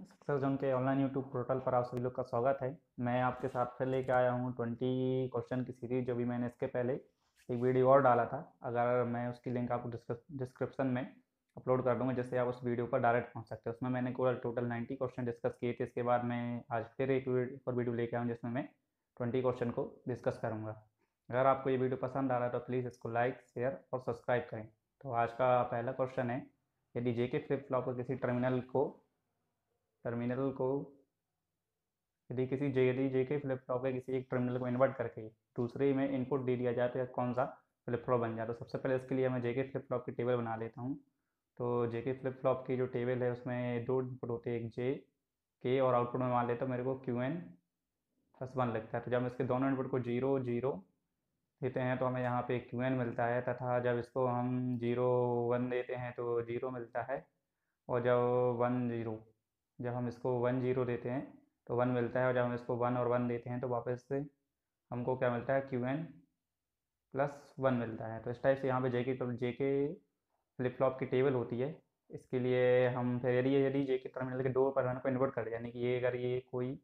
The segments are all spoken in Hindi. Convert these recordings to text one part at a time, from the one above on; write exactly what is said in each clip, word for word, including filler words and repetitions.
सक्सेस जोन के ऑनलाइन यूट्यूब पोर्टल पर आप सभी लोग का स्वागत है। मैं आपके साथ फिर लेके आया हूँ ट्वेंटी क्वेश्चन की सीरीज, जो भी मैंने इसके पहले एक वीडियो और डाला था। अगर मैं उसकी लिंक आपको डिस्क्रिप्शन में अपलोड कर दूँगा, जिससे आप उस वीडियो पर डायरेक्ट पहुँच सकते हो। उसमें मैंने केवल टोटल नाइन्टी क्वेश्चन डिस्कस किए थे। इसके बाद मैं आज फिर एक और वीडियो लेके आया हूँ, जिसमें मैं ट्वेंटी क्वेश्चन को डिस्कस करूँगा। अगर आपको ये वीडियो पसंद आ रहा है तो प्लीज़ इसको लाइक, शेयर और सब्सक्राइब करें। तो आज का पहला क्वेश्चन है, यदि जेके फ्लिप फ्लॉप को किसी टर्मिनल को टर्मिनल को यदि किसी जे यदि जेके फ्लिप फ्लॉप के किसी एक टर्मिनल को इन्वर्ट करके दूसरे में इनपुट दे दिया जाए तो यह कौन सा फ्लिप फ्लॉप बन जाए। तो सबसे पहले इसके लिए मैं जेके फ्लिप फ्लॉप की टेबल बना लेता हूँ। तो जेके फ्लिप फ्लॉप की जो टेबल है उसमें दो इनपुट होते हैं, एक जे के, और आउटपुट में मान लेता हूँ मेरे को क्यू एन प्लस वन लगता है। तो जब हम इसके दोनों इनपुट को जीरो जीरो देते हैं तो हमें यहाँ पे क्यू एन मिलता है, तथा जब इसको हम जीरो वन देते हैं तो जीरो मिलता है। और जब वन जीरो जब हम इसको वन जीरो देते हैं तो वन मिलता है, और जब हम इसको वन और वन देते हैं तो वापस से हमको क्या मिलता है, क्यू एन प्लस वन मिलता है। तो इस टाइप से यहाँ पे जे के जे के फ्लिप फ्लॉप की टेबल होती है। इसके लिए हम फिर यदि यदि जे के टर्मिनल के दो परिमाण को इन्वर्ट कर दिया, यानी कि ये अगर ये कोई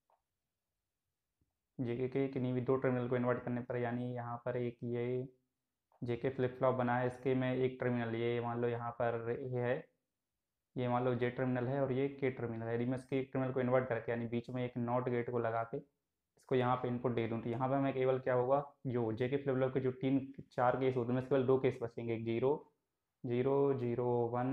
जे के के किन्हीं भी दो टर्मिनल को इन्वर्ट करने पर, यानी यहाँ पर एक ये जे के फ्लिप फ्लॉप बना है, इसके में एक टर्मिनल ये मान लो यहाँ पर ये है, ये मान लो जे टर्मिनल है और ये के टर्मिनल है। यदि मैं इसके एक टर्मिनल को इन्वर्ट करके यानी बीच में एक नॉट गेट को लगा के इसको यहाँ पे इनपुट दे दूँ, तो यहाँ पे हमें केवल क्या होगा, जो जे के फ्लिप फ्लॉप के जो तीन चार केस होते हैं उसमें केवल दो केस बचेंगे, एक zero zero zero one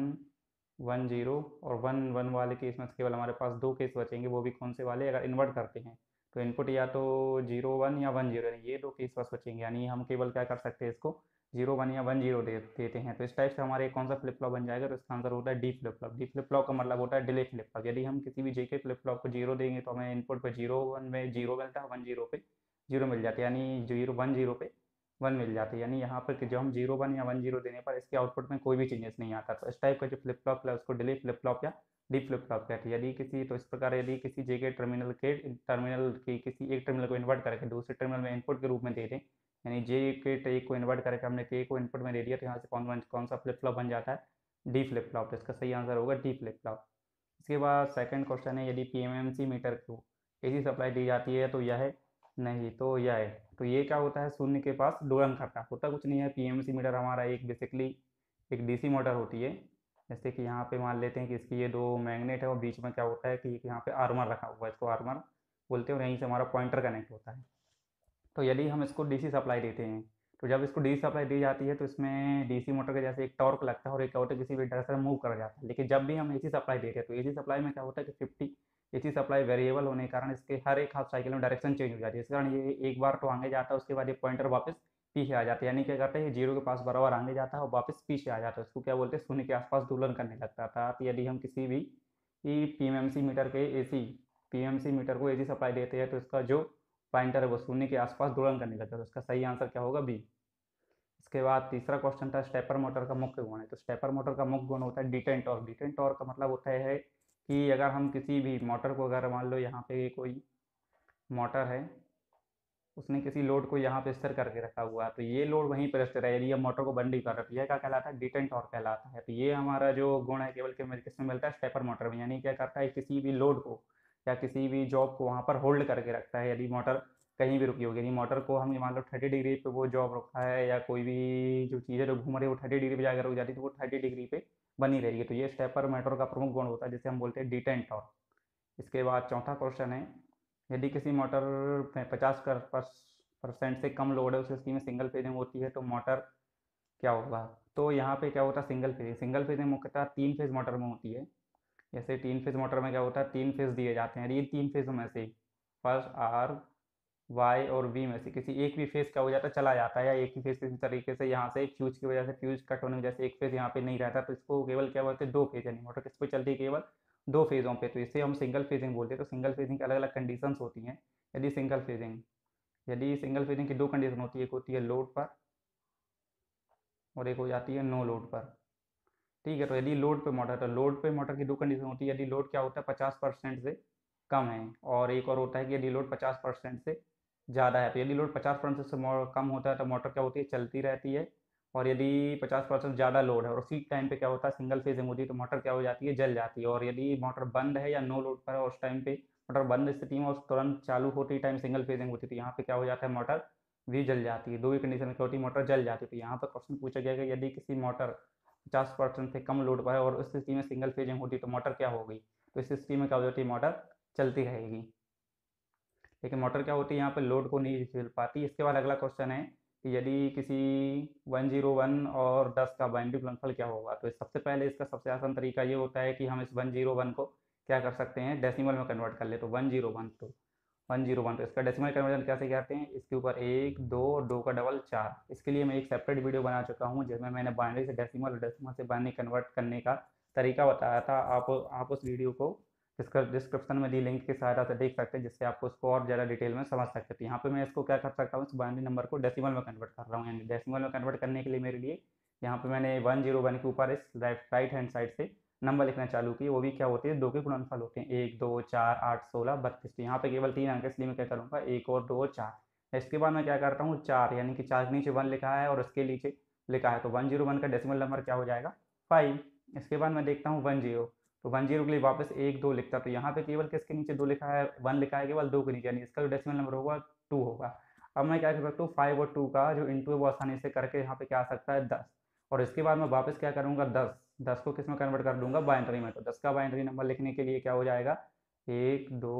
one zero, और वन वन वाले केस में केवल हमारे पास दो केस बचेंगे। वो भी कौन से वाले, अगर इन्वर्ट करते हैं तो इनपुट या तो जीरो वन या वन जीरो, यानी ये दो केस बस बचेंगे। यानी हम केवल क्या कर सकते हैं, इसको जीरो वन या वन जीरो दे देते हैं। तो इस टाइप से हमारे कौन सा फ्लिप फ्लॉप बन जाएगा, तो इसका आंसर होता है D flip flop. D flip flop का मतलब होता है डिले फ्लिप फ्लॉप। यदि हम किसी भी जेके फ्लिप फ्लॉप को जीरो देंगे तो हमें इनपुट पे जीरो वन में जीरो मिलता है, वन जीरो पे जीरो मिल जाता है, यानी जीरो वन जीरो पे वन मिल जाता है। यानी यहाँ पर कि जो हम जीरो वन या वन जीरो देने पर इसके आउटपुट में कोई भी चेंजेस नहीं आता। तो इस टाइप का जो फ्लिप फ्लॉप है उसको डिले फ्लिप फ्लॉप या डी फ्लिप फ्लॉप कहते हैं। यदि किसी तो इस प्रकार यदि किसी जेके टर्मिनल के टर्मिनल की किसी एक टर्मिनल को इन्वर्ट करके दूसरे टर्मिनल में इनपुट के रूप में दे दें, यानी जे के टे को इन्वर्ट करके हमने के को इनपुट में दे दिया, तो यहाँ से कौन कौन सा फ्लिप फ्लॉप बन जाता है, डी फ्लिप फ्लॉप। तो इसका सही आंसर होगा डी फ्लिप फ्लॉप। इसके बाद सेकंड क्वेश्चन है, यदि पीएमएमसी मीटर को एसी सप्लाई दी जाती है तो यह नहीं तो यह है। तो ये क्या होता है, शून्य के पास दोलन करता होता कुछ नहीं है। पीएमएमसी मीटर हमारा एक बेसिकली एक डीसी मोटर होती है। जैसे कि यहाँ पे मान लेते हैं कि इसकी ये दो मैग्नेट है और बीच में क्या होता है कि यहाँ पे आर्मर रखा हुआ है, इसको आर्मर बोलते हैं, और यहीं से हमारा पॉइंटर कनेक्ट होता है। तो यदि हम इसको डीसी सप्लाई देते हैं तो जब इसको डीसी सप्लाई दी जाती है तो इसमें डीसी मोटर के जैसे एक टॉर्क लगता है और एक क्या होता है, किसी भी डायरेक्शन में मूव कर जाता है। लेकिन जब भी हम एसी सप्लाई देते हैं तो एसी सप्लाई में क्या होता है कि फिफ्टी एसी सप्लाई वेरिएबल होने के कारण इसके हर एक हाफ साइकिल में डायरेक्शन चेंज हो जाती है। इस कारण ये एक बार तो आगे जाता है, उसके बाद ये पॉइंटर वापस पीछे आ जाता है। यानी क्या करता है, ये जीरो के पास बराबर आगे जाता है और वापस पीछे आ जाता है। उसको क्या बोलते हैं, शून्य के आसपास दोलन करने लगता था। तो यदि हम किसी भी पीएमएमसी मीटर के एसी पीएमसी मीटर को एसी सप्लाई देते हैं तो इसका जो पॉइंटर है वो शून्य के आसपास दोलन करने लगता है। तो इसका सही आंसर क्या होगा, बी। इसके बाद तीसरा क्वेश्चन था, स्टेपर मोटर का मुख्य गुण है। तो स्टेपर मोटर का मुख्य गुण होता है डिटेन टॉर्क। डिटेन टॉर्क का मतलब होता है कि अगर हम किसी भी मोटर को, अगर मान लो यहाँ पे कोई मोटर है, उसने किसी लोड को यहाँ पे स्थिर करके रखा हुआ है, तो ये लोड वहीं पर स्थिर है, यदि हम मोटर को बंद नहीं कर रहे, तो यह क्या कहलाता है, डिटेन टॉर्क कहलाता है। तो ये हमारा जो गुण है केवल किसमें मिलता है, स्टेपर मोटर में। यानी क्या करता है, किसी भी लोड को या किसी भी जॉब को वहाँ पर होल्ड करके रखता है। यदि मोटर कहीं भी रुकी होगी, यदि मोटर को हम मान लो थर्टी डिग्री पे वो जॉब रखा है या कोई भी जो चीज़ है जो घूम रही है वो थर्टी डिग्री पे जाकर रुक जाती है, तो वो थर्टी डिग्री पे बनी रहेगी। तो ये स्टेपर मोटर का प्रमुख गुण होता है, जिसे हम बोलते हैं डिटेन टॉर्क। इसके बाद चौथा क्वेश्चन है, यदि किसी मोटर में पचास परसेंट से कम लोड है, उस स्थिति में सिंगल फेजिंग होती है, तो मोटर क्या होगा। तो यहाँ पे क्या होता है, सिंगल फेजिंग सिंगल फेजिंग मुख्यतः तीन फेज मोटर में होती है। जैसे तीन फेज मोटर में क्या होता है, तीन फेज दिए जाते हैं, ये तीन फेजों में से फर्स्ट आर वाई और वी में से किसी एक भी फेज क्या हो जाता है, चला जाता है, या एक ही फेज किसी तरीके से यहाँ से फ्यूज की वजह से फ्यूज कट होने की वजह से एक फेज यहाँ पे नहीं रहता, तो इसको केवल क्या बोलते हैं, दो फेज, यानी मोटर किस पे चलती है, केवल दो फेजों पे। तो इसे हम सिंगल फेजिंग बोलते हैं। तो सिंगल फेजिंग की अलग अलग कंडीशंस होती हैं। यदि सिंगल फेजिंग यदि सिंगल फेजिंग की दो कंडीशन होती है, एक होती है लोड पर और एक हो जाती है नो लोड पर। ठीक है, तो यदि लोड पे मोटर, तो लोड पे मोटर की दो कंडीशन होती है, यदि लोड क्या होता है, पचास परसेंट से कम है, और एक और होता है कि यदि लोड पचास परसेंट से ज़्यादा है। तो यदि लोड पचास परसेंट से कम होता है तो मोटर क्या होती है, चलती रहती है, और यदि पचास परसेंट ज़्यादा लोड है और उसी टाइम पे क्या होता है सिंगल फेजिंग होती है तो मोटर क्या हो जाती है, जल जाती है। और यदि मोटर बंद है या नो लोड पर है उस टाइम पे मोटर बंद स्थिति में और तुरंत चालू होते टाइम सिंगल फेजिंग होती है तो यहाँ पे क्या हो जाता है, मोटर भी जल जाती है। दो ही कंडीशन में क्या होती है, मोटर जल जाती है। तो यहाँ पर क्वेश्चन पूछा गया कि यदि किसी मोटर पचास परसेंट से कम लोड पर है और उस स्थिति में सिंगल फेजिंग होती है तो मोटर क्या होगी, तो इस स्थिति में क्या हो जाती है, मोटर चलती रहेगी। लेकिन मोटर क्या होती है, यहाँ पे लोड को नहीं झेल पाती। इसके बाद अगला क्वेश्चन है कि यदि किसी वन ज़ीरो वन और दस का बाइनरी गुणनफल क्या होगा। तो सबसे पहले इसका सबसे आसान तरीका ये होता है कि हम इस वन ज़ीरो वन को क्या कर सकते हैं, डेसिमल में कन्वर्ट कर ले। तो वन ज़ीरो वन तो वन ज़ीरो वन तो इसका डेसिमल कन्वर्जन कैसे करते हैं, इसके ऊपर एक दो और दो का डबल चार। इसके लिए मैं एक सेपरेट वीडियो बना चुका हूँ जिसमें मैंने बाइनरी से डेसिमल और डेसिमल से बाइनरी कन्वर्ट करने का तरीका बताया था। आप आप उस वीडियो को डिस्क्रिप्शन में दी लिंक की सहायता से देख सकते हैं, जिससे आपको इसको और ज़्यादा डिटेल में समझ सकते हैं। यहाँ पे मैं इसको क्या कर सकता हूँ, इस बाइनरी नंबर को डेसिमल में कन्वर्ट कर रहा हूँ। यानी डेसिमल में कन्वर्ट करने के लिए मेरे लिए यहाँ पे मैंने वन जीरो वन के ऊपर इस राइट राइट हैंड साइड से नंबर लिखना चालू की। वो भी क्या होते हैं, दो के गुणनफल होते हैं, एक दो चार आठ सोलह बत्तीस। तो यहाँ पे केवल तीन अंक, इसलिए मैं क्या करूँगा, एक और दो और चार। इसके बाद मैं क्या करता हूँ, चार यानी कि चार के नीचे वन लिखा है और उसके नीचे लिखा है तो वन जीरो वन का डेसिमल नंबर क्या हो जाएगा, फाइव। इसके बाद मैं देखता हूँ वन जीरो, तो वन जीरो के लिए वापस एक दो लिखता। तो यहाँ पे केवल किसके नीचे दो लिखा है, वन लिखा है केवल दो के नीचे, यानी इसका जो डेसिमल नंबर होगा टू होगा। अब मैं क्या कर सकता हूँ, फाइव और टू का जो इंटू है वो आसानी से करके यहाँ पे क्या आ सकता है, दस। और इसके बाद मैं वापस क्या करूँगा, दस दस को किस में कन्वर्ट कर दूंगा, बाइनरी में। तो दस का बाइनरी नंबर लिखने के लिए क्या हो जाएगा, एक दो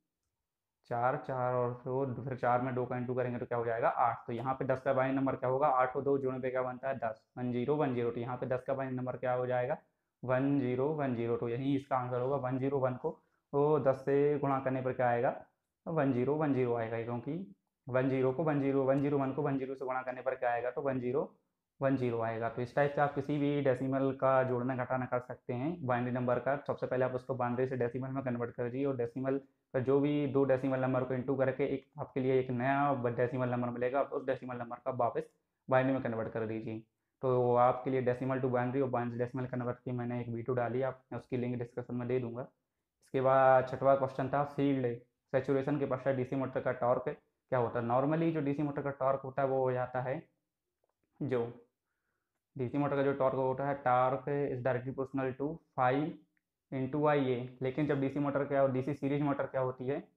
चार, चार और दो, फिर चार में दो का इंटू करेंगे तो क्या हो जाएगा, आठ। तो यहाँ पे दस का बाइनरी नंबर क्या होगा, आठ और दो जोड़ने पे क्या बनता है, दस। वन जीरो वन जीरो, तो यहाँ पे दस का बाइनरी नंबर क्या हो जाएगा, वन जीरो वन जीरो। तो यही इसका आंसर होगा। वन जीरो वन को तो दस से गुणा करने पर क्या आएगा, वन जीरो वन जीरो आएगा, क्योंकि वन जीरो को one zero one zero one को वन जीरो से गुणा करने पर क्या आएगा, तो वन जीरो वन जीरो आएगा। तो इस टाइप से आप किसी भी डेसिमल का जोड़ना घटाना कर सकते हैं बाइनरी नंबर का। सबसे पहले आप उसको बाइनरी से डेसिमल में कन्वर्ट कर दीजिए और डेसिमल का जो भी दो डेसिमल नंबर को इंटू करके एक आपके लिए एक नया डेसिमल नंबर मिलेगा, उस डेसिमल नंबर का वापस बाइनरी में कन्वर्ट कर दीजिए। तो आपके लिए डेसिमल टू बाइनरी और बाइनरी डेसिमल कन्वर्ट की मैंने एक वीडियो डाली, आप उसकी लिंक डिस्क्रिप्शन में दे दूंगा। इसके बाद छठवां क्वेश्चन था, फील्ड सेचुरेशन के पश्चात डीसी मोटर का टॉर्क क्या होता है। नॉर्मली जो डीसी मोटर का टॉर्क होता है वो हो जाता है, जो डीसी मोटर का जो टॉर्क होता है, torque is directly proportional to five into I A. लेकिन जब डीसी मोटर क्या डीसी सीरीज मोटर क्या होती है,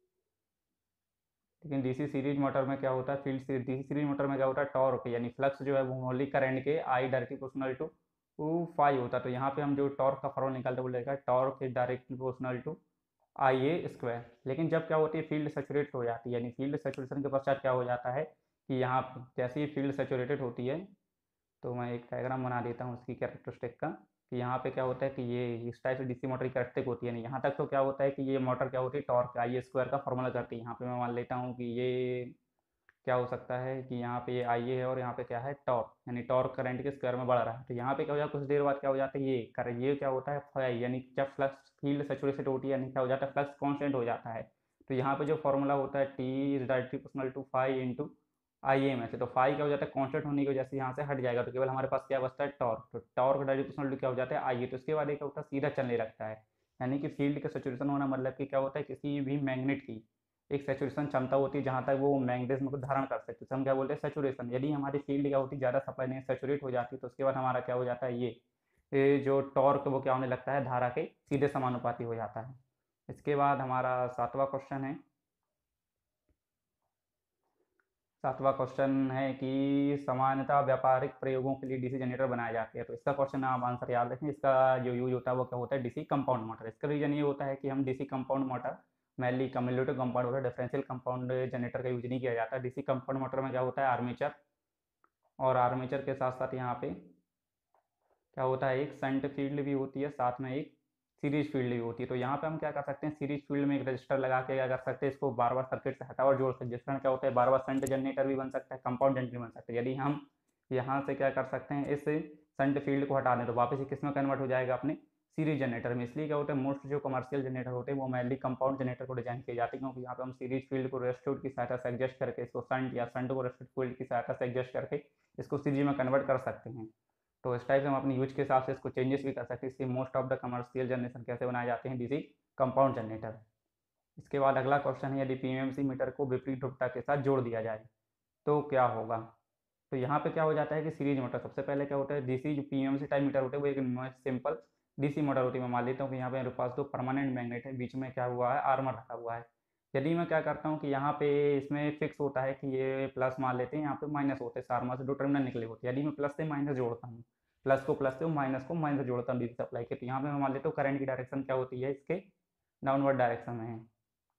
लेकिन डीसी सीरीज मोटर में क्या होता है, field series DC series motor में क्या होता है, टॉर्क यानी फ्लक्स जो है वो मौलिक करंट के I directly proportional to five होता है। तो यहाँ पे हम जो टॉर्क का फॉर्मूला निकालते हैं वो लेगा, torque is directly proportional to I A square. लेकिन जब क्या होती है, फील्ड सेचुरेट हो जाती है, यानी फील्ड सेचुरेशन के पश्चात क्या हो जाता है कि यहाँ जैसे ही फील्ड सेचुरेटेड होती है, तो मैं एक डायग्राम बना देता हूँ उसकी कैरेक्टरिस्टिक का, कि यहाँ पे क्या होता है कि ये इस टाइप से डीसी मोटर की कैरेक्टरिस्टिक होती है। नहीं, यहाँ तक तो क्या होता है कि ये मोटर क्या होती है, टॉर्क आई स्क्वायर का फॉर्मूला करती है। यहाँ पे मैं मान लेता हूँ कि ये क्या हो सकता है कि यहाँ पे ये आई है और यहाँ पे क्या है, टॉर्क, यानी टॉर्क करंट के स्क्वायर में बढ़ रहा है। तो यहाँ पे क्या हो जाता है, कुछ देर बाद क्या हो जाता है, ये कर ये क्या होता है फाइव, यानी जब फ्लक्स फील्ड सेचुरेटेड होती है यानी क्या हो जाता है, फ्लक्स कॉन्स्टेंट हो जाता है। तो यहाँ पे जो फॉर्मूला होता है, T is directly proportional to five into I M ऐसे, तो फाइव क्या हो जाता है, कांस्टेंट होने की वजह से यहाँ से हट जाएगा, तो केवल हमारे पास क्या बचता है, टॉर्क। तो टॉर्क डायरेक्टली प्रोपोर्शनल टू क्या हो जाता है, आई ए। तो इसके बाद एक होता है सीधा चलने लगता है, यानी कि फील्ड का सेचुरेशन होना मतलब कि क्या होता है, किसी भी मैग्नेट की एक सेचुरेशन क्षमता होती है जहाँ तक वो मैग्नेटिज्म को धारण कर सकते हैं, तो हम क्या बोलते हैं, सेचुरेशन। यदि हमारी फील्ड क्या होती है, ज़्यादा सप्लाई नहीं सेचुरेट हो जाती है, तो उसके बाद हमारा क्या हो जाता है, ये ये जो टॉर्क वो क्या होने लगता है, धारा के सीधे समानुपाती हो जाता है। इसके बाद हमारा सातवां क्वेश्चन है, सातवां क्वेश्चन है कि सामान्यतः व्यापारिक प्रयोगों के लिए डीसी जनरेटर बनाए जाते हैं। तो इसका क्वेश्चन आप आंसर याद रखें। इसका जो यूज होता है वो क्या होता है, डीसी कंपाउंड मोटर। इसका रीजन ये होता है कि हम DC compound motor mainly cumulative compound होता है, डिफरेंशियल कंपाउंड जनरेटर का यूज नहीं किया जाता। डीसी कंपाउंड मोटर में क्या होता है, आर्मेचर, और आर्मेचर के साथ साथ यहाँ पे क्या होता है, एक शंट फील्ड भी होती है, साथ में एक सीरीज फील्ड भी होती है। तो यहाँ पे हम क्या कर सकते हैं, सीरीज फील्ड में एक रजिस्टर लगा के क्या कर सकते हैं, इसको बार बार सर्किट से हटा और जोड़ सकते हैं, जिस कारण क्या होता है, बार बार शंट जनरेटर भी बन सकता है, कंपाउंड जनरेटर भी बन सकता है। यदि हम यहाँ से क्या कर सकते हैं, इस शंट फील्ड को हटा दें तो वापस किस में कन्वर्ट हो जाएगा, अपने सीरीज जनरेटर में। इसलिए क्या होता है, मोस्ट जो कमर्शियल जनरेटर होते हैं वो मेनली कंपाउंड जनरेटर को डिजाइन किए जाते हैं, क्योंकि यहाँ पे हम सीरीज फील्ड को रेस्टोर की सहायता से एडजस्ट करके इसको शंट, या शंट को रेस्टोर फील्ड की सहायता से एडजस्ट करके इसको सीरीज में कन्वर्ट कर सकते हैं। तो इस टाइप से हम अपनी यूज के हिसाब से इसको चेंजेस भी कर सकते हैं। इससे most of the commercial generation कैसे बनाए जाते हैं, डीसी कंपाउंड जनरेटर। इसके बाद अगला क्वेश्चन है, यदि पीएमसी मीटर को विपरीत ध्रुवता के साथ जोड़ दिया जाए तो क्या होगा। तो यहाँ पे क्या हो जाता है कि सीरीज मोटर सबसे पहले क्या होता है, डीसी जो पीएमसी टाइप मीटर होते हैं वो एक सिंपल डीसी मोटर होती है। मैं मान लेता हूँ कि यहाँ पे मेरे पास दो परमानेंट मैग्नेट है, बीच में क्या हुआ है, आर्मर रखा हुआ है। यदि मैं क्या करता हूँ कि यहाँ पे इसमें फिक्स होता है कि ये प्लस मान लेते हैं, यहाँ पे माइनस होते हैं, इस आर्मर से दो टर्मिनल निकले होते हैं। यदि मैं प्लस से माइनस जोड़ता हूँ, प्लस को प्लस से माइनस को माइनस जोड़ता हूँ डीसी सप्लाई के, तो यहाँ पे मैं मान लेता हूँ करंट की डायरेक्शन क्या होती है, इसके डाउनवर्ड डायरेक्शन में है।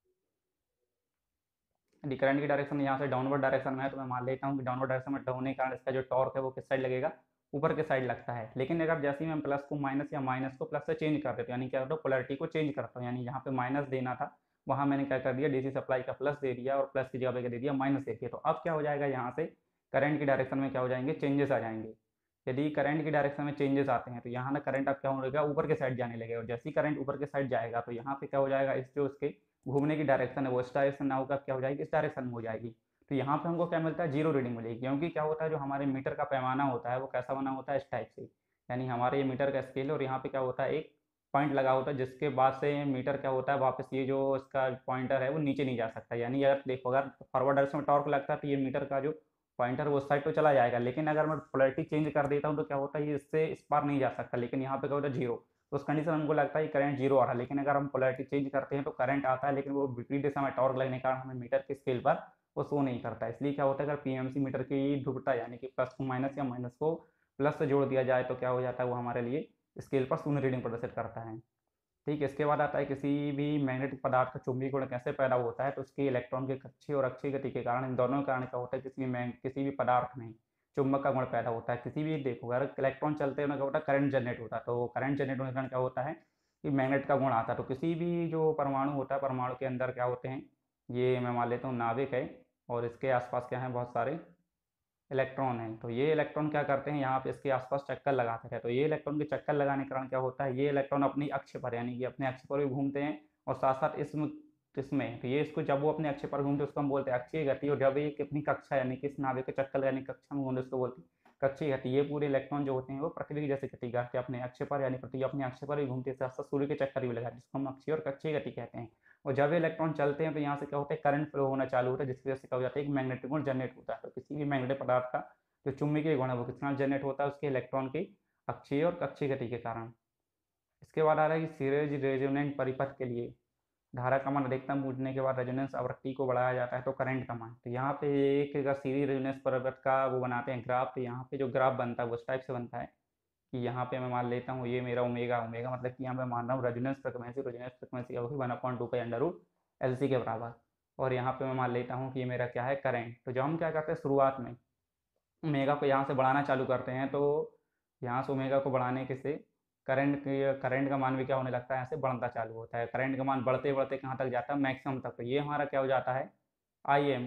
यदि करंट की डायरेक्शन यहाँ से डाउनवर्ड डायरेक्शन में है तो मैं मान लेता हूँ कि डाउनवर्ड डायरेक्शन में होने के कारण इसका जो टॉर्क है वो किस साइड लगेगा, ऊपर के साइड लगता है। लेकिन अगर जैसे ही मैं प्लस को माइनस या माइनस को प्लस से चेंज कर देता हूँ, यानी क्या करता हूँ, पोलैरिटी को चेंज करता हूँ, यानी यहाँ पे माइनस देना था वहाँ मैंने क्या कर दिया, डीसी सप्लाई का प्लस दे दिया और प्लस की जगह पे दे दिया माइनस दे दिया। तो अब क्या हो जाएगा, यहाँ से करंट की डायरेक्शन में क्या हो जाएंगे, चेंजेस आ जाएंगे। यदि करंट की डायरेक्शन में चेंजेस आते हैं तो यहाँ ना करंट अब क्या होगा, ऊपर के साइड जाने लगेगा। और जैसे ही करंट ऊपर के साइड जाएगा तो यहाँ पे क्या हो जाएगा, इस जो उसके घूमने की डायरेक्शन है वो इस डायरेक्शन ना होकर क्या हो जाएगी, इस डायरेक्शन में हो जाएगी। तो यहाँ पे हमको क्या मिलता है, जीरो रीडिंग मिलेगी। क्योंकि क्या होता है, जो हमारे मीटर का पैमाना होता है वो कैसा बना होता है, इस टाइप से। यानी हमारे ये मीटर का स्केल है और यहाँ पे क्या होता है, एक पॉइंट लगा होता है जिसके बाद से मीटर क्या होता है, वापस ये जो इसका पॉइंटर है वो नीचे नहीं जा सकता। यानी अगर देखो, अगर फॉरवर्ड डायरेक्शन में टॉर्क लगता है तो ये मीटर का जो पॉइंटर वो उस साइड तो चला जाएगा, लेकिन अगर मैं पोलैरिटी चेंज कर देता हूँ तो क्या होता है, ये इससे इस पार नहीं जा सकता। लेकिन यहाँ पे क्या होता है, जीरो। तो उस कंडीशन में हमको लगता है करंट जीरो आ रहा है। लेकिन अगर हम पोलैरिटी चेंज करते हैं तो करंट आता है, लेकिन वो विपरीत दिशा में टॉर्क लगने के कारण हमें मीटर के स्केल पर वो शो नहीं करता। इसलिए क्या होता है, अगर पीएमसी मीटर की ध्रुवता यानी कि प्लस को माइनस या माइनस को प्लस से जोड़ दिया जाए तो क्या हो जाता है, वो हमारे लिए स्केल पर शून्य रीडिंग प्रदर्शित करता है। ठीक है, इसके बाद आता है किसी भी मैग्नेटिक पदार्थ का चुंबकीय गुण कैसे पैदा होता है, तो उसके इलेक्ट्रॉन के कक्षीय और अक्षीय गति के कारण, इन दोनों के कारण क्या होता है, किसी भी किसी भी पदार्थ में चुंबक का गुण पैदा होता है। किसी भी देखो, अगर इलेक्ट्रॉन चलते हैं क्या होता है, करंट जनरेट होता है। तो करंट जनरेट होने के कारण क्या होता है कि मैग्नेट का गुण आता है। तो किसी भी जो परमाणु होता है, परमाणु के अंदर क्या होते हैं, ये मैं मान लेता हूँ नाभिक है और इसके आसपास क्या है, बहुत सारे इलेक्ट्रॉन है। तो ये इलेक्ट्रॉन क्या करते हैं, यहाँ पे इसके आसपास चक्कर लगाते हैं। तो ये इलेक्ट्रॉन के चक्कर लगाने के कारण क्या होता है, ये इलेक्ट्रॉन अपनी अक्ष पर यानी कि अपने अक्ष पर भी घूमते हैं और साथ साथ इसमें इसमें तो ये इसको जब वो अपने अक्ष पर घूमते हैं उसको हम बोलते हैं अक्षीय गति। और जब ये अपनी कक्षा यानी कि इस नाभिक के चक्कर लगाने की कक्षा में घूमते उसको बोलते हैं कक्षीय गति। ये पूरे इलेक्ट्रॉन जो होते हैं वो पृथ्वी की जैसे गति करते हैं अपने अक्ष पर, यानी पृथ्वी अपने अक्ष पर भी घूमती है, साथ साथ सूर्य के चक्कर भी लगाते हैं, जिसको हम अक्षीय और कक्षीय गति कहते हैं। और जब ये इलेक्ट्रॉन चलते हैं तो यहाँ से क्या होता है, करंट फ्लो होना चालू होता है, जिसकी वजह से क्या हो जाता है, एक मैग्नेटिक गुण जनरेट होता है। तो किसी भी मैग्नेटिक पदार्थ का जो चुंबकीय गुण है वो कितना जनरेट होता है, उसके इलेक्ट्रॉन की अक्षीय और कक्षीय गति के कारण। इसके बाद आ रहा है कि सीरीज रेजोनेंट परिपथ के लिए धारा का मान अधिकतम पूछने के बाद रेजोनेंस आवृत्ति को बढ़ाया जाता है तो करंट का मान। तो यहाँ पे एक अगर सीरीज रेजोनेंस परिपथ का वो बनाते हैं ग्राफ, तो यहाँ पे जो ग्राफ बनता है वो इस टाइप से बनता है कि यहाँ पे मैं मान लेता हूँ ये मेरा ओमेगा ओमेगा मतलब कि यहाँ पे मान रहा हूँ रेजोनेंस फ्रिक्वेंसी रेजोनेंस फ्रिक्वेंसी होगी one upon two pi under root L C के बराबर। और यहाँ पे मैं मान लेता हूँ कि ये मेरा क्या है, करंट। तो जब हम क्या करते हैं, शुरुआत में ओमेगा को यहाँ से बढ़ाना चालू करते हैं, तो यहाँ से ओमेगा को बढ़ाने के से करंट के करंट का मान भी क्या होने लगता है, यहाँ से बढ़ता चालू होता है। करंट का मान बढ़ते बढ़ते कहाँ तक जाता है, मैक्सिमम तक। तो ये हमारा क्या हो जाता है, आई एम।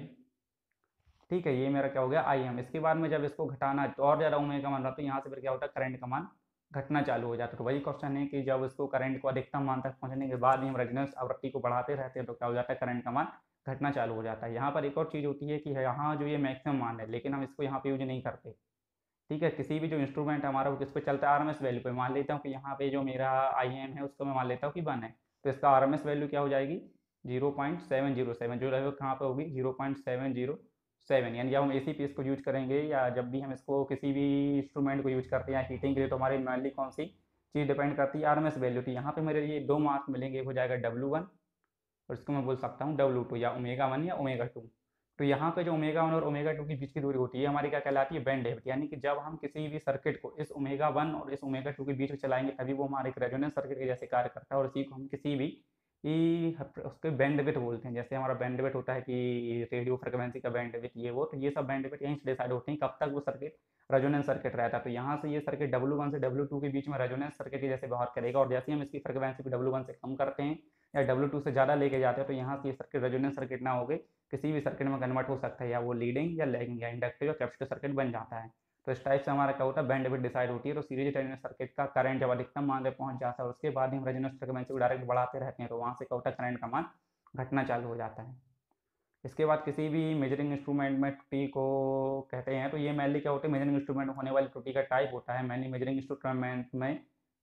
ठीक है, ये मेरा क्या हो गया, आई एम। इसके बाद में जब इसको घटाना तो और ज़्यादा ओमेगा मान रहा तो यहाँ से फिर क्या होता है, करंट का मान घटना चालू हो जाता है। तो वही क्वेश्चन है कि जब इसको करंट को अधिकतम मान तक पहुँचने के बाद भी हम रेजोनेंस आवृत्ति को बढ़ाते रहते हैं तो क्या हो जाता है, करंट का मान घटना चालू हो जाता है। यहाँ पर एक और चीज़ होती है कि यहाँ जो ये मैक्सिमम मान है लेकिन हम इसको यहाँ पे यूज नहीं करते। ठीक है, किसी भी जो इंस्ट्रूमेंट है हमारा वो किस पे चलता है, आरएमएस वैल्यू पे। मान लेता हूँ कि यहाँ पे जो मेरा आई एम है उसको मैं मान लेता हूँ कि वन है, तो इसका आरएमएस वैल्यू क्या हो जाएगी, zero point seven zero seven. जो लगभग कहाँ पे होगी, zero point seven zero seven. यानी जब हम एसी पे इसको यूज करेंगे या जब भी हम इसको किसी भी इंस्ट्रूमेंट को यूज करते हैं या हीटिंग के लिए, तो हमारी मेनली कौन सी चीज़ डिपेंड करती है, आरएमएस वैल्यू। तो यहाँ पे मेरे ये दो मार्क्स मिलेंगे, एक हो जाएगा डब्ल्यू वन और इसको मैं बोल सकता हूँ डब्ल्यू टू, या ओमेगा वन या ओमेगा टू। तो यहाँ पे जो ओमेगा वन और ओमेगा टू की बीच की दूरी होती है हमारी क्या कहलाती है, बैंड डेप्थ। यानी कि जब हम किसी भी सर्किट को इस ओमेगा वन और इस ओमेगा टू के बीच में चलाएंगे तभी वो हमारे एक रेजोनेंस सर्किट के जैसे कार्य करता है। और इसी को हम किसी भी ई उसके बैंड विड्थ बोलते हैं। जैसे हमारा बैंड विड्थ होता है कि रेडियो फ्रिक्वेंसी का बैंड विड्थ ये वो, तो ये सब बैंड विड्थ यहीं से डिसाइड होते हैं कब तक वो सर्किट रेजोनेंस सर्किट रहता है। तो यहाँ से ये सर्किट डब्ल्यू वन से डब्ल्यू टू के बीच में रेजोनेंस सर्किट के जैसे व्यवहार करेगा। और जैसे हम इसकी फ्रिक्वेंसी को डब्ल्यू वन से कम करते हैं या डब्ल्यू टू से ज़्यादा लेके जाते हैं तो यहाँ से ये सर्किट रेजोनेंस सर्किट ना होकर किसी भी सर्किट में कन्वर्ट हो सकता है, या वो लीडिंग या लैगिंग या इंडक्टिव या कैपेसिटिव सर्किट बन जाता है। तो इस टाइप से हमारा क्या होता है, बैंड विड्थ डिसाइड होती है। तो सीरीज रेजोनेंस सर्किट का करंट जब अधिकतम मान तक पहुंच जाता है और उसके बाद ही हम रेजोनेंस फ्रिक्वेंसी को डायरेक्ट बढ़ाते रहते हैं तो वहाँ से क्या होता है, करंट का मान घटना चालू हो जाता है। इसके बाद किसी भी मेजरिंग इंस्ट्रूमेंट में त्रुटि को कहते हैं। तो ये मेनली क्या होता है, मेजरिंग इंस्ट्रूमेंट में होने वाली त्रुटि का टाइप होता है। मेनली मेजरिंग इंस्ट्रूमेंट में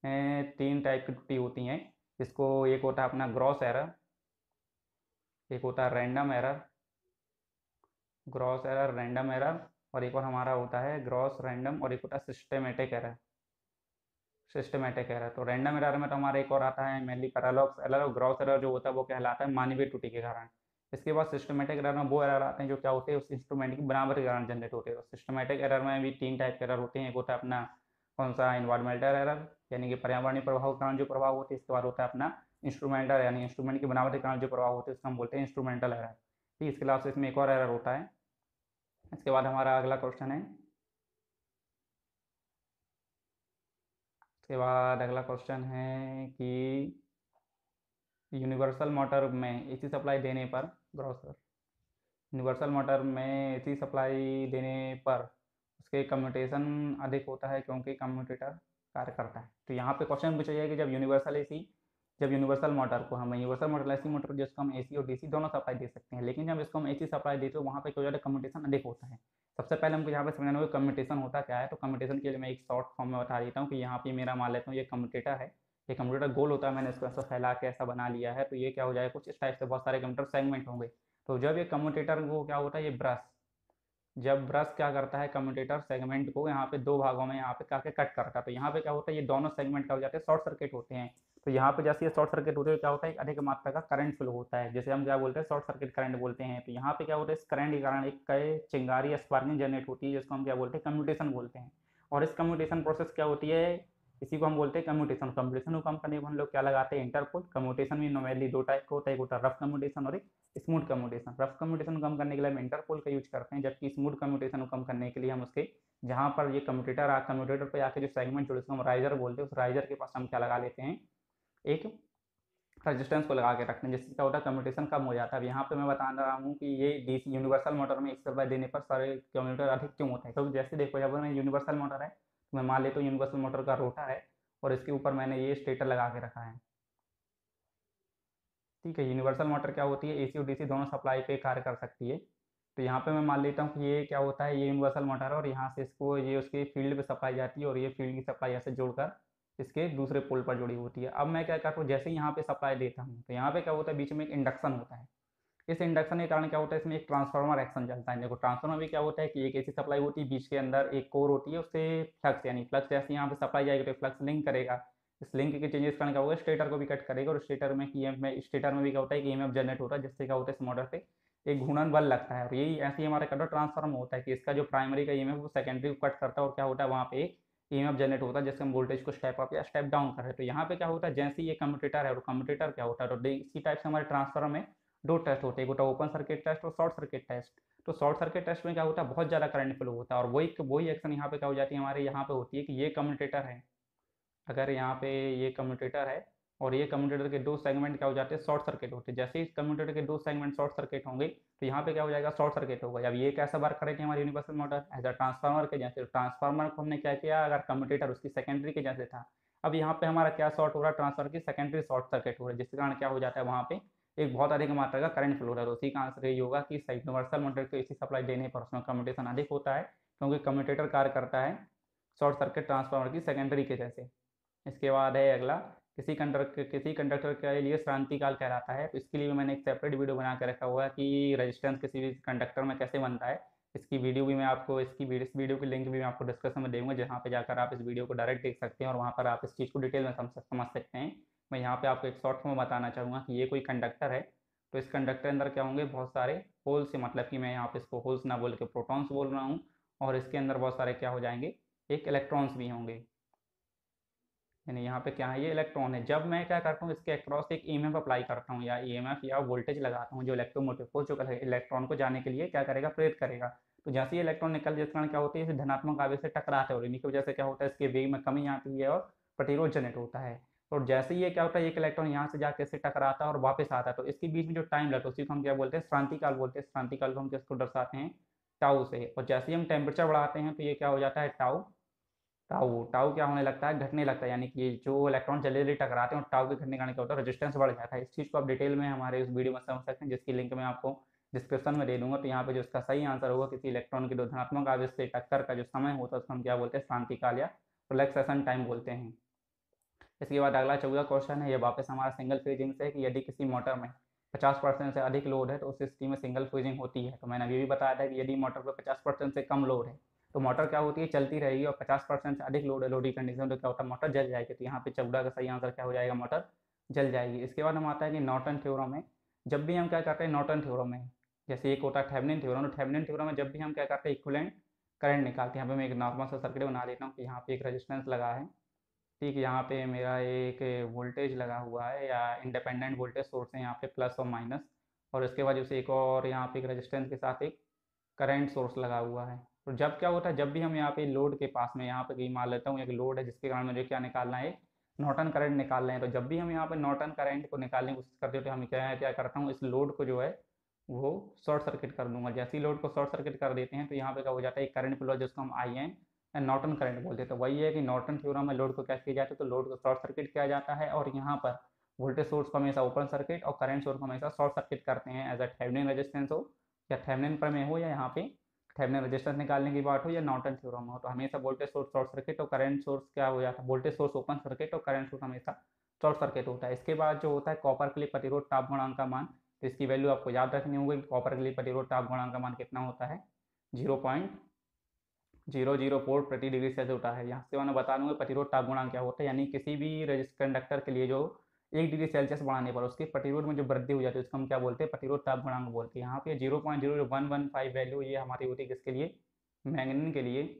तीन टाइप की त्रुटि होती हैं। इसको एक होता है अपना ग्रॉस एरर, एक होता है random error, gross error, random error और एक और हमारा होता है ग्रॉस रैंडम, और एक होता है सिस्टमेटिक एरर। सिस्टमेटिक एरर, तो रैंडम एरर में तो हमारा एक और आता है मेनली पैराडॉक्स एरर, और ग्रॉस एरर जो होता है वो कहलाता है मानवीय त्रुटि के कारण। इसके बाद सिस्टमेटिक एरर में वो एरर आते हैं जो क्या होते हैं उस इंस्ट्रूमेंट की बनावट के कारण जनरेट होते हैं। तो सिस्टमेटिक एरर में भी तीन टाइप के एरर होते हैं। एक होता है अपना कौन सा इन्वायरमेंटल एरर, यानी कि पर्यावरणीय प्रभाव के कारण जो प्रभाव होते हैं। इसके बाद होता है अपना इंस्ट्रूमेंटल, यानी इंस्ट्रूमेंट की बनावट के कारण जो प्रभाव होते हैं उसको हम बोलते हैं इंस्ट्रूमेंटल एरर। ठीक, इसके अलावा इसमें एक और एरर होता है। इसके बाद हमारा अगला क्वेश्चन है इसके बाद अगला क्वेश्चन है कि यूनिवर्सल मोटर में एसी सप्लाई देने पर ब्राउज़र यूनिवर्सल मोटर में एसी सप्लाई देने पर उसके कम्यूटेशन अधिक होता है क्योंकि कम्यूटेटर कार्य करता है। तो यहाँ पे क्वेश्चन पूछा जाए कि जब यूनिवर्सल एसी जब यूनिवर्सल मोटर को हम यूनिवर्सल मोटर ऐसी मोटर जिसको हम एसी और डीसी दोनों सप्लाई दे सकते हैं, लेकिन जब इसको हम एसी सप्लाई देते हैं वहाँ पे क्या होता है कम्यूटेशन अधिक होता है। सबसे पहले हमको यहाँ पे समझना होगा कम्यूटेशन होता क्या है। तो कम्यूटेशन के लिए मैं एक शॉर्ट फॉर्म में बता देता हूँ कि यहाँ पे मेरा मान लेता हूँ ये कम्यूटेटर है। ये कंप्यूटर गोल होता है, मैंने इसको ऐसा फैला के ऐसा बना लिया है। तो ये क्या हो जाएगा कुछ इस टाइप से बहुत सारे कंप्यूटर सेगमेंट होंगे। तो जब ये कम्यूटेटर को क्या होता है ये ब्रश जब ब्रश क्या करता है कम्यूटेटर सेगमेंट को यहाँ पे दो भागों में यहाँ पे काके कट करता है। तो यहाँ पे क्या होता है ये दोनों सेगमेंट क्या हो जाते हैं शॉर्ट सर्किट होते हैं। तो यहाँ पे जैसे ये शॉर्ट सर्किट होते हैं क्या होता है एक अधिक मात्रा का करंट फ्लो होता है, जैसे हम क्या बोलते हैं शॉर्ट सर्किट करंट बोलते हैं। तो यहाँ पे क्या होता है इस करंट के कारण एक कई चिंगारी या स्पार्किंग जनरेट होती है जिसको हम क्या बोलते हैं कम्यूटेशन बोलते हैं। और इस कम्यूटेशन प्रोसेस क्या होती है इसी को हम बोलते हैं कम्यूटेशन। कम्यूटेशन को कम करने के हम लोग क्या लगाते हैं इंटरपोल। कम्यूटेशन में नॉर्मली दो टाइप का होता है, एक होता है रफ कम्यूटेशन और एक स्मूथ कम्यूटेशन। रफ कम्यूटेशन को कम करने के लिए हम इंटरपोल का यूज करते हैं, जबकि स्मूथ कम्यूटेशन को कम करने के लिए हम उसके जहाँ पर ये कम्यूटेटर आ कम्यूटेटर पे आके जो सेगमेंट जुड़े उसको हम राइजर बोलते हैं, उस राइजर के पास हम क्या लगा लेते हैं एक रेजिस्टेंस को लगा के रखते हैं, जिससे क्या होता है कम्यूटेशन कम हो जाता है। अब यहाँ पे मैं बता रहा हूँ कि ये डीसी यूनिवर्सल मोटर में एक सप्लाई देने पर सारे कम्यूटेटर अधिक क्यों होते हैं, क्योंकि जैसे देखो जब मैं यूनिवर्सल मोटर है तो मैं मान लेता हूँ यूनिवर्सल मोटर का रोटा है और इसके ऊपर मैंने ये स्टेटर लगा के रखा है। ठीक है, यूनिवर्सल मोटर क्या होती है एसी और डीसी दोनों सप्लाई पे कार्य कर सकती है। तो यहाँ पे मैं मान लेता हूँ कि ये क्या होता है ये यूनिवर्सल मोटर है और यहाँ से इसको ये उसके फील्ड पे सप्लाई जाती है और ये फील्ड की सप्लाई ऐसे जोड़कर इसके दूसरे पोल पर जुड़ी होती है। अब मैं क्या करता हूँ जैसे ही यहाँ पे सप्लाई देता हूँ तो यहाँ पे क्या होता है बीच में एक इंडक्शन होता है। इस इंडक्शन के कारण क्या होता है इसमें एक ट्रांसफार्मर एक्शन चलता है। देखो ट्रांसफार्मर में क्या होता है कि एक एसी सप्लाई होती है, बीच के अंदर एक कोर होती है, उससे फ्लक्स यानी फ्लक्स जैसे यहाँ पे सप्लाई जाएगी तो फ्लक्स लिंक करेगा। इस लिंक के चेंजेस कारण क्या होगा स्टेटर को भी कट करेगा और स्टेटर में ई एम में स्टेटर में भी क्या होता है कि ईएमएफ जनरेट होता है, जिससे क्या होता है इस मोटर पे एक घूर्णन बल लगता है। और यही ऐसे ही हमारा कटर ट्रांसफार्मर होता है कि इसका जो प्राइमरी का ईएमएफ वो सेकेंडरी को कट करता है और क्या होता है वहाँ पे एक ईएमएफ जनरेट होता है जिससे हम वोल्टेज को स्टेप अप या स्टेप डाउन कर रहे हैं। तो यहाँ पे क्या होता है जैसे ये कम्यूटेटर है और कम्यूटेटर क्या होता है तो इसी टाइप से हमारे ट्रांसफार्मर में दो टेस्ट होते हैं, एक होता है ओपन सर्किट टेस्ट और शॉर्ट सर्किट टेस्ट। तो शॉर्ट सर्किट टेस्ट में क्या होता है बहुत ज़्यादा करंट फ्लो होता है और वही वही एक्शन यहाँ पे क्या हो जाती है हमारे यहाँ पे होती है कि ये कम्यूटेटर है, अगर यहाँ पे ये कम्यूटेटर है और ये कम्यूटेटर के दो सेगमेंट क्या हो जाते हैं शॉर्ट सर्किट होते हैं। जैसे ही कम्यूटेटर के दो सेगमेंट शॉर्ट सर्किट होंगे तो यहाँ पे क्या हो जाएगा शॉर्ट सर्किट होगा। अब ये कैसा वर्क करेगी हमारी universal motor as a transformer के जैसे। ट्रांसफार्मर को हमने क्या किया अगर कम्यूटेटर उसकी सेकेंडरी के जैसे था, अब यहाँ पे हमारा क्या शॉर्ट हो रहा है ट्रांसफार्मर की सेकेंडरी शॉर्ट सर्किट हो रहा है, जिसके कारण क्या हो जाता है वहाँ पे एक बहुत अधिक मात्रा का करंट फ्लो हो रहा है। तो उसी का आंसर यही होगा कि यूनिवर्सल मोटर को एसी सप्लाई देने पर उसमें कम्यूटेशन अधिक होता है क्योंकि कम्यूटेटर कार्य करता है शॉर्ट सर्किट ट्रांसफार्मर की सेकेंडरी के जैसे। इसके बाद है अगला किसी कंडक्टर किसी कंडक्टर के लिए क्रांतिकाल कहलाता है। तो इसके लिए मैंने एक सेपरेट वीडियो बना के रखा हुआ है कि रेजिस्टेंस किसी भी कंडक्टर में कैसे बनता है। इसकी वीडियो भी मैं आपको इसकी इस वीडियो की लिंक भी मैं आपको डिस्क्रिप्शन में दूंगा, जहाँ पे जाकर आप इस वीडियो को डायरेक्ट देख सकते हैं और वहाँ पर आप इस चीज़ को डिटेल में समझ समझ सकते हैं। मैं यहाँ पे आपको एक शॉर्ट में बताना चाहूँगा कि ये कोई कंडक्टर है। तो इस कंडक्टर अंदर क्या होंगे बहुत सारे होल्स से, मतलब कि मैं यहाँ पे इसको होल्स ना बोल के प्रोटॉन्स बोल रहा हूँ, और इसके अंदर बहुत सारे क्या हो जाएंगे एक इलेक्ट्रॉन्स भी होंगे। यानी यहाँ पे क्या है ये इलेक्ट्रॉन है। जब मैं क्या करता हूँ इसके अक्रॉस एक ईएमएफ अप्लाई करता हूँ या ईएमएफ या वोल्टेज लगाता हूँ जो इलेक्ट्रोमोटिव फोर्स जो इलेक्ट्रॉन को जाने के लिए क्या करेगा प्रेरित करेगा। तो जैसे ही इलेक्ट्रॉन निकल जिस कारण क्या होती है इसे धनात्मक आवेश से टकराते हैं और इन्हीं की वजह से क्या होता है इसके वेग में कमी आती है और प्रतिरोध जनरेट होता है। और जैसे ही ये क्या होता है एक इलेक्ट्रॉन यहाँ से जाकर इससे टकराता है और वापस आता है, तो इसके बीच में जो टाइम लगता है उसी को हम क्या बोलते हैं क्रांतिकाल बोलते हैं। क्रांतिकाल को हम किसको दर्शाते हैं टाउ से। और जैसे ही हम टेम्परेचर बढ़ाते हैं तो ये क्या हो जाता है टाउ टाउ टाउ क्या होने लगता है घटने लगता है, यानी कि जो इलेक्ट्रॉन जल्दी जल्दी टकराते हैं और टाउ के घटने का क्या होता है रेजिस्टेंस बढ़ जाता है। इस चीज़ को आप डिटेल में हमारे इस वीडियो में समझ सकते हैं जिसकी लिंक मैं आपको डिस्क्रिप्शन में दे दूंगा। तो यहाँ पे जो इसका सही आंसर होगा किसी इलेक्ट्रॉन के दो धनात्मक आवेश से टक्कर का जो समय होता है उसको हम क्या बोलते हैं क्रांतिकाल या रिलैक्सेशन टाइम बोलते हैं। इसके बाद अगला चौदह क्वेश्चन है, ये वापस हमारा सिंगल फेज से है कि यदि किसी मोटर में पचास परसेंट से अधिक लोड है तो उस स्थिति में सिंगल फ्यूजिंग होती है। तो मैंने अभी भी बताया था कि यदि मोटर पर पचास परसेंट से कम लोड है तो मोटर क्या होती है, चलती रहेगी, और पचास परसेंट से अधिक लोड है लोडिंग कंडीशन तो क्या होता है, मोटर जल जाएगी। तो यहाँ पे चौदह का सही आंसर क्या हो जाएगा, मोटर जल जाएगी। इसके बाद हम आता है कि नॉर्टन थ्योरम में जब भी हम क्या करते हैं, नॉर्टन थ्योरम में जैसे एक होता है थेवेनिन थ्योरम, तो थेवेनिन थ्योरम में जब भी हम क्या करते हैं, इक्विवेलेंट करंट निकालते हैं। यहाँ पे मैं एक नॉर्मल सा सर्किट बना लेता हूँ कि यहाँ पे एक रेजिस्टेंस लगा है, ठीक, यहाँ पे मेरा एक वोल्टेज लगा हुआ है या इंडिपेंडेंट वोल्टेज सोर्स है यहाँ पे प्लस और माइनस, और इसके बाद उसे एक और यहाँ पे एक रेजिस्टेंस के साथ एक करंट सोर्स लगा हुआ है। तो जब क्या होता है, जब भी हम यहाँ पे लोड के पास में यहाँ पे कहीं मान लेता हूँ एक लोड है जिसके कारण मुझे क्या निकालना है, नॉर्टन करंट निकालना है। तो जब भी हम यहाँ पे नॉर्टन करंट को निकालने की कोशिश करते हो तो हम क्या क्या करता हूँ, इस लोड को जो है वो शॉर्ट सर्किट कर दूंगा। जैसे ही लोड को शॉर्ट सर्किट कर देते हैं तो यहाँ पे क्या हो जाता है, एक करंट फ्लो जिसको हम आई एन नॉर्टन करंट बोलते हैं। तो वही है कि नॉर्टन थ्योरम में लोड को क्या किया जाता है, तो लोड को शॉर्ट सर्किट किया जाता है, और यहाँ पर वोल्टेज सोर्स को हमेशा ओपन सर्किट और करंट सोर्स को हमेशा शॉर्ट सर्किट करते हैं, एज अ थेवेनिन रेजिस्टेंस हो या थेवेनिन प्रमेय हो या यहाँ पे थेवेनिन रेजिस्टेंस निकालने की बात हो या नॉर्टन थ्योरम हो, तो हमेशा वोल्टेज सोर्स शॉर्ट सर्किट और करंट सोर्स क्या हो जाता है, वोल्टेज सोर्स ओपन सर्किट और करंट सोर्स हमेशा शॉर्ट सर्किट होता है। इसके बाद जो होता है कॉपर के लिए प्रतिरोध ताप गुणांक का मान, तो इसकी वैल्यू आपको याद रखनी होगी। कॉपर के लिए प्रतिरोध ताप गुणांक का मान कितना होता है, zero point zero zero four प्रति डिग्री सेल्सियस होता है। यहाँ से मैं बता दूंगा प्रतिरोध ताप गुणांक क्या होता है, यानी किसी भी रजिस्टर कंडक्टर के लिए जो एक डिग्री सेल्सियस बढ़ाने पर उसके प्रतिरोध में जो वृद्धि हो जाती है उसको हम क्या बोलते हैं, प्रतिरोध ताप गुणांक बोलते हैं। यहाँ पे zero point zero one one five value ये हमारी होती है किसके लिए, मैंगनीज के लिए,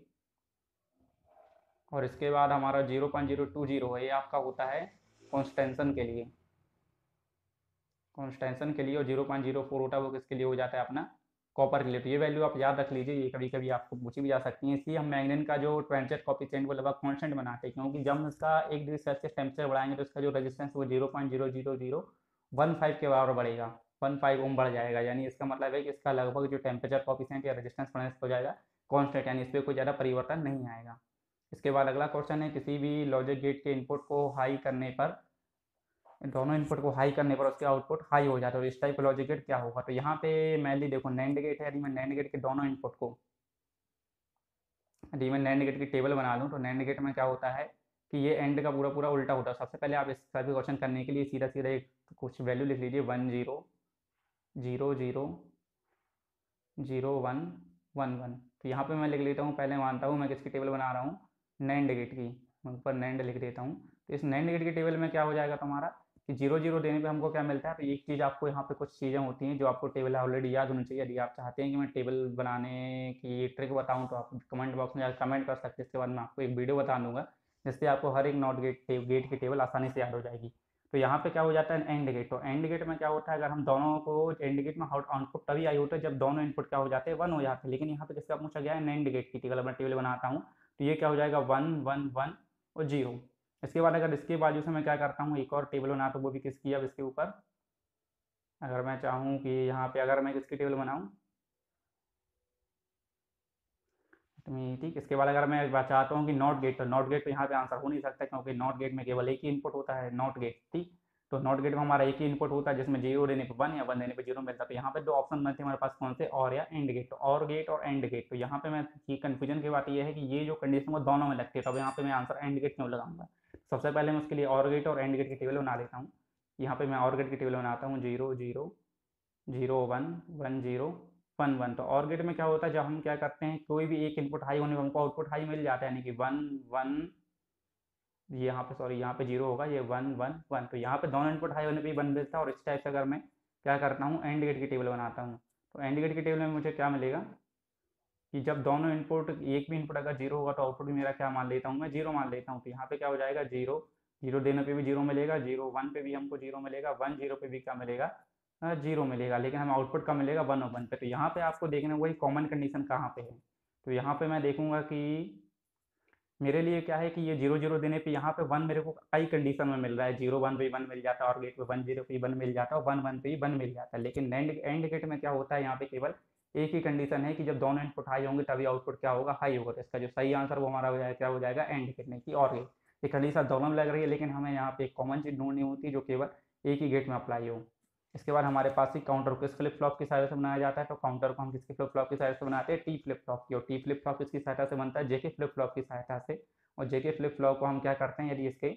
और इसके बाद हमारा zero point zero two zero है ये आपका होता है कॉन्स्टेंशन के लिए, कॉन्स्टेंशन के लिए, और जीरो पॉइंट जीरो फोर होता है वो किसके लिए हो जाता है, अपना कॉपर के लिए। तो ये वैल्यू आप याद रख लीजिए, ये कभी कभी आपको पूछी भी जा सकती है। इसलिए हम मैग्नीन का जो टेम्परेचर कॉफिशिएंट वो लगभग कॉन्स्टेंट बनाते हैं, क्योंकि जब हम इसका एक डिग्री सेल्सियस टेम्परेचर बढ़ाएंगे तो इसका जो रेजिस्टेंस वो zero point zero zero zero one five के बराबर बढ़ेगा, वन फाइव ओम बढ़ जाएगा। यानी इसका मतलब है कि इसका लगभग जो टेम्परेचर कॉफिशिएंट या रेजिस्टेंस बढ़ने से हो जाएगा कॉन्स्टेंट, यानी इस पर कोई ज़्यादा परिवर्तन नहीं आएगा। इसके बाद अगला क्वेश्चन है, किसी भी लॉजिक गेट के इनपुट को हाई करने पर, दोनों इनपुट को हाई करने पर उसके आउटपुट हाई हो जाता है, तो इस टाइप का लॉजिक गेट क्या होगा। तो यहाँ पे मैनली देखो नैंड गेट है, यदि मैं नैंड गेट के दोनों इनपुट को, यदि मैं नैंड गेट की टेबल बना लूँ तो नैंड गेट में क्या होता है कि ये एंड का पूरा पूरा उल्टा होता है। सबसे पहले आप इस सभी क्वेश्चन करने के लिए सीधा सीधा एक कुछ वैल्यू लिख लीजिए, one zero zero zero zero one one one. तो यहाँ पे मैं लिख लेता हूँ, पहले मानता हूँ मैं किसकी टेबल बना रहा हूँ, नैंड गेट की, मैं ऊपर नैंड लिख देता हूँ। तो इस नैंड गेट की टेबल में क्या हो जाएगा तुम्हारा कि जीरो जीरो देने पे हमको क्या मिलता है। तो एक चीज़ आपको यहाँ पे कुछ चीज़ें होती हैं जो आपको टेबल ऑलरेडी याद होनी चाहिए। यदि आप चाहते हैं कि मैं टेबल बनाने की ट्रिक बताऊँ तो आप कमेंट बॉक्स में कमेंट कर सकते हैं, इसके बाद मैं आपको एक वीडियो बता दूंगा जिससे आपको हर एक नॉट गेट गेट की टेबल आसानी से याद हो जाएगी। तो यहाँ पे क्या हो जाता है, एंड गेट। तो एंड गेट में क्या होता है, अगर हम दोनों को, एंड गेट में आउटपुट तभी आई होता है जब दोनों इनपुट क्या हो जाते हैं, वन हो जाते हैं। लेकिन यहाँ पे किसका पूछा गया है, नैंड गेट की टेबल, मैं टेबल बनाता हूँ तो ये क्या हो जाएगा, वन वन वन और जीरो। इसके बाद अगर इसके बाजू से मैं क्या करता हूँ, एक और टेबल बना, तो वो भी किसकी, अब इसके ऊपर अगर मैं चाहूँ कि यहाँ पे अगर मैं किसकी टेबल बनाऊँ, ठीक। इसके बाद अगर मैं चाहता हूँ कि नॉट गेट, तो नॉट गेट तो यहाँ पे आंसर हो नहीं सकता क्योंकि नॉट गेट में केवल एक ही इनपुट होता है, नॉट गेट, ठीक। तो नॉट गेट में हमारा एक ही इनपुट होता है जिसमें जीरो देने पे वन या वन देने पे जीरो मिलता है। तो यहाँ पे दो ऑप्शन बनते हैं हमारे पास, कौन से, और या एंड गेट। तो और गेट और एंड गेट, तो यहाँ पे मैं ये कन्फ्यूजन की बात ये है कि ये जो कंडीशन वो दोनों में लगती है, तब यहाँ पे मैं आंसर एंड गेट क्यों लगाऊंगा। सबसे पहले मैं उसके लिए और गेट और एंड गेट की टेबल बना लेता हूँ। यहाँ पे मैं और गेट की टेबल बनाता हूँ, zero zero zero one one zero one one. तो और गेट में क्या होता है, जब हम क्या करते हैं कोई भी एक इनपुट हाई होने पर हमको आउटपुट हाई मिल जाता है, यानी कि वन वन, ये यहाँ पे सॉरी यहाँ पे जीरो होगा, ये वन वन वन। तो यहाँ पे दोनों इनपुट हाई होने पर वन मिलता है। और इस टाइप से अगर मैं क्या करता हूँ, एंड गेट की टेबल बनाता हूँ, तो एंड गेट की टेबल में मुझे क्या मिलेगा कि जब दोनों इनपुट, एक भी इनपुट अगर जीरो होगा तो आउटपुट भी मेरा क्या मान लेता हूँ, मैं जीरो मान लेता हूँ। तो यहाँ पे क्या हो जाएगा, जीरो जीरो देने पे भी जीरो मिलेगा, जीरो वन पे भी हमको जीरो मिलेगा, वन जीरो पे भी क्या मिलेगा, जीरो मिलेगा। लेकिन हमें आउटपुट का मिलेगा वन और वन पे। तो यहाँ पे आपको देखना वही कॉमन कंडीशन कहाँ पे है। तो यहाँ पे मैं देखूंगा कि मेरे लिए क्या है कि ये जीरो जीरो देने पे यहाँ पे वन मेरे को कई कंडीशन में मिल रहा है, जीरो वन पे वन मिल जाता है, और गेट पे वन जीरो पे वन मिल जाता है, और वन वन पे वन मिल जाता है। लेकिन एंड एंड गेट में क्या होता है, यहाँ पे केवल एक ही कंडीशन है कि जब दोनों इनपुट हाई होंगे तभी आउटपुट क्या होगा, हाई होगा। तो इसका जो सही आंसर वो हमारा हो जाएगा, क्या हो जाएगा, एंड गेट, नहीं कि और गेट। ये कंडीशन दोनों में लग रही है लेकिन हमें यहाँ पे एक कॉमन चीज ढूंढनी होती है जो केवल एक ही गेट में अप्लाई हो। इसके बाद हमारे पास ही काउंटर को किस फ्लिप फ्लॉप की सहायता से बनाया जाता है। तो काउंटर को हम किसकी फ्लिप फ्लॉप की सहायता से बनाते हैं, टी फ्लिप फ्लॉप की। और टी फ्लिप फ्लॉप किसकी सहायता से बनता है, जेके फ्लिप फ्लॉप की सहायता से। और जेके फ्लिप फ्लॉप को हम क्या करते हैं, यदि इसके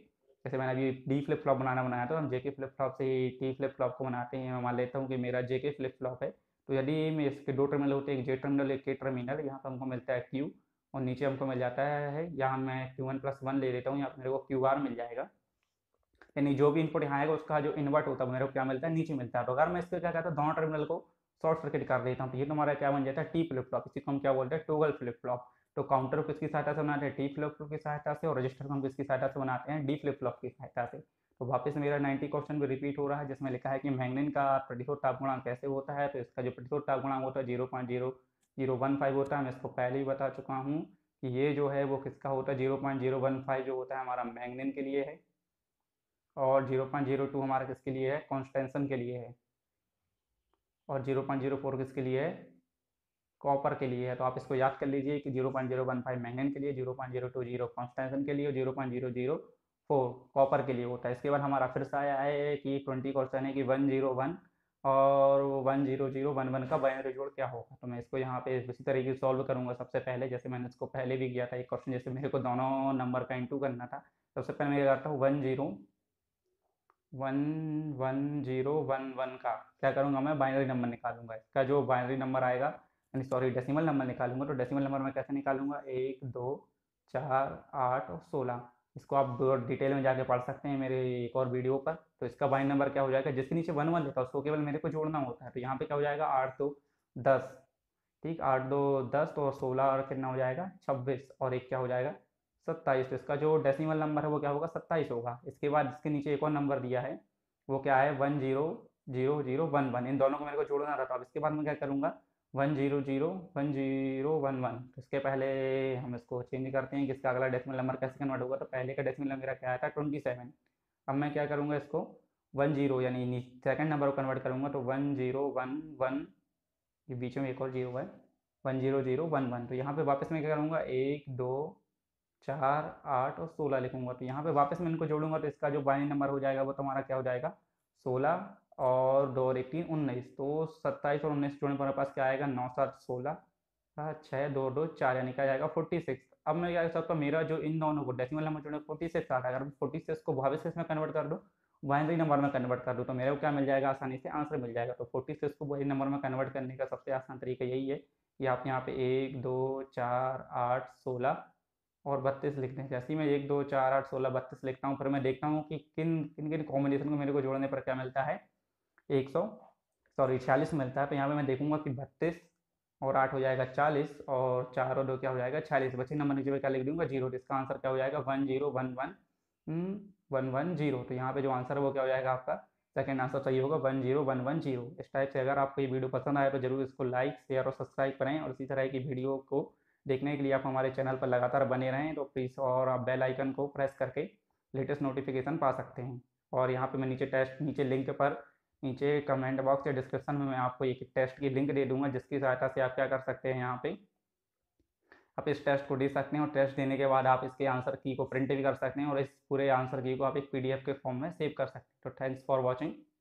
जैसे मैंने अभी डी फ्लिप फ्लॉप बनाना बनाया था, हम जे के फ्लिप फ्लॉप से टी फ्लिप फ्लॉप को बनाते हैं। मैं मान लेता हूँ कि मेरा जे के फ्लिप फ्लॉप है, तो यदि में इसके दो टर्मिनल होते हैं, एक जे टर्मिनल एक के टर्मिनल, यहाँ पर हमको मिलता है क्यू और नीचे हमको मिल जाता है, यहाँ मैं क्यू वन प्लस वन ले लेता हूँ, यहाँ पर मेरे को क्यू आर मिल जाएगा। यानी जो भी इनपुट यहाँ आएगा उसका जो इन्वर्ट होता है मेरे को क्या मिलता है, नीचे मिलता है। तो अगर मैं इसको क्या कहता हूँ, दोनों टर्मिनल को शॉर्ट सर्किट कर देता हूँ, तो ये तुम्हारा क्या बन जाता है, टी फ्लिप फ्लॉप। इसी को हम क्या बोलते हैं, टोगल फ्लिप फ्लॉप। तो काउंटर को किसकी सहायता से बनाते हैं, टी फ्लिप फ्लॉप की सहायता से, और रजिस्टर को हम किसकी सहायता से बनाते हैं, डी फ्लिप फ्लॉप की सहायता से। तो वापस मेरा नाइन्टी क्वेश्चन भी रिपीट हो रहा है, जिसमें लिखा है कि मैग्नीन का प्रतिरोध ताप गुणांक कैसे होता है। तो इसका जो प्रतिरोध ताप गुणांक होता है zero point zero zero one five होता है। मैं इसको पहले ही बता चुका हूँ कि ये जो है वो किसका होता है, zero point zero one five जो होता है हमारा मैग्नीन के लिए है, और जीरो पॉइंट जीरो टू हमारा किसके लिए है, कॉन्स्टेंसन के लिए है, और जीरो पॉइंट जीरो फोर किसके लिए है, कॉपर के लिए है। तो आप इसको याद कर लीजिए कि zero point zero one five manganin के लिए, zero point zero two zero constantan के लिए, और zero point zero zero four copper के लिए होता है। इसके बाद हमारा फिर से आया है कि ट्वेंटी क्वेश्चन है कि वन जीरो वन और one zero zero one one का बाइनरी जोड़ क्या होगा। तो मैं इसको यहाँ पे इसी तरीके से सॉल्व करूँगा। सबसे पहले जैसे मैंने इसको पहले भी किया था एक क्वेश्चन, जैसे मेरे को दोनों नंबर का इंटू करना था। सबसे पहले मैं क्या करता हूँ, one zero one one zero one one का क्या करूँगा, मैं बाइनरी नंबर निकालूंगा। इसका जो बाइनरी नंबर आएगा, यानी सॉरी डेसिमल नंबर निकालूंगा। तो डेसिमल नंबर मैं कैसे निकालूंगा, एक दो चार आठ और सोलह। इसको आप डिटेल में जाके पढ़ सकते हैं मेरे एक और वीडियो पर। तो इसका बाइनरी नंबर क्या हो जाएगा, जिसके नीचे वन वन लिखा है उसको केवल मेरे को जोड़ना होता है। तो यहाँ पे क्या हो जाएगा, आठ दो दस, ठीक, आठ दो दस, तो और सोलह और कितना हो जाएगा, छब्बीस, और एक क्या हो जाएगा, सत्ताईस। तो इसका जो डेसिमल नंबर है वो क्या होगा, सत्ताईस होगा। इसके बाद इसके नीचे एक और नंबर दिया है, वो क्या है, one zero zero zero one one. इन दोनों को मेरे को जोड़ना रहता है। अब इसके बाद मैं क्या करूँगा, one zero zero one zero one one. तो इसके पहले हम इसको चेंज करते हैं कि इसका अगला डेसिमल नंबर कैसे कन्वर्ट होगा। तो पहले का डेसिमल नंबर मेरा क्या आया था, ट्वेंटी सेवन। अब मैं क्या करूँगा, इसको वन जीरो यानी सेकंड नंबर को कन्वर्ट करूँगा। तो वन जीरो वन वन, ये बीच में एक और जीरो है, one zero zero one one. तो यहाँ पे वापस मैं क्या करूँगा, एक दो चार आठ और सोलह लिखूंगा। तो यहाँ पे वापस मैं इनको जोड़ूंगा, तो इसका जो बाइनरी नंबर हो जाएगा वो तुम्हारा क्या हो जाएगा, सोलह और दो और एटीन उन्नीस। तो सत्ताईस और उन्नीस जोड़ने पर हमारे पास क्या आएगा, नौ सात सोलह, छः दो दो चार, यानी क्या जाएगा फोर्टी सिक्स। अब मैं क्या कर सकता हूँ, मेरा जो इन दोनों को डेसिमल नंबर जोड़ने फोर्टी सिक्स आता है, अगर फोर्टी सिक्स को वापस किस में कन्वर्ट कर दूँ, बाइनरी नंबर में कन्वर्ट कर दूँ, तो मेरे को क्या मिल जाएगा, आसानी से आंसर मिल जाएगा। तो फोर्टी सिक्स को बाइनरी नंबर में कन्वर्ट करने का सबसे आसान तरीका यही है कि आप यहाँ पे एक दो चार आठ सोलह और बत्तीस लिखते हैं। जैसे ही मैं एक दो चार आठ सोलह बत्तीस लिखता हूँ, फिर मैं देखता हूँ कि किन किन किन कॉम्बिनेशन को मेरे को जोड़ने पर क्या मिलता है, एक सौ सॉरी छियालीस मिलता है। तो यहाँ पे मैं देखूंगा कि बत्तीस और आठ हो जाएगा चालीस, और चार और दो क्या हो जाएगा, छियालीस। बचे नंबर नीचे में क्या लिख दूंगा, जीरो। तो इसका आंसर क्या हो जाएगा, one zero one one one one zero. तो यहाँ पे जो आंसर है वो क्या हो जाएगा, आपका सेकंड आंसर सही होगा, one zero one one zero. इस टाइप से अगर आपको ये वीडियो पसंद आए तो जरूर इसको लाइक शेयर और सब्सक्राइब करें, और इसी तरह की वीडियो को देखने के लिए आप हमारे चैनल पर लगातार बने रहें। तो प्लीज़, और आप बेल आइकन को प्रेस करके लेटेस्ट नोटिफिकेशन पा सकते हैं। और यहाँ पे मैं नीचे टेस्ट नीचे लिंक पर नीचे कमेंट बॉक्स या डिस्क्रिप्शन में मैं आपको एक टेस्ट की लिंक दे दूंगा, जिसकी सहायता से आप क्या कर सकते हैं, यहाँ पे आप इस टेस्ट को दे सकते हैं। और टेस्ट देने के बाद आप इसके आंसर की को प्रिंट भी कर सकते हैं, और इस पूरे आंसर की को आप एक पीडीएफ के फॉर्म में सेव कर सकते हैं। तो थैंक्स फॉर वॉचिंग।